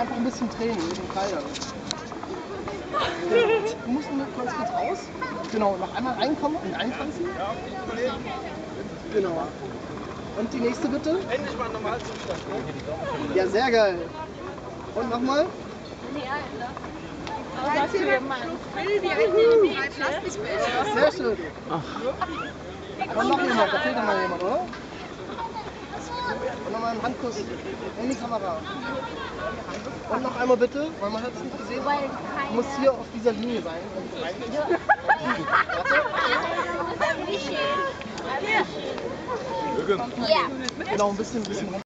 einfach ein bisschen Training mit den Kleidern. Genau. Du musst nur kurz raus. Genau, noch einmal reinkommen und eintanzen. Genau. Und die nächste bitte? Endlich mal Normalzustand. Ja, sehr geil. Und nochmal? Was für ein Mann. Sehr schön. Und noch jemand, da fehlt noch mal jemand, oder? Und nochmal einen Handkuss in die Kamera. Und noch einmal bitte, weil man hat es nicht gesehen. Du musst hier auf dieser Linie sein. Warte. Ja. Genau, ein bisschen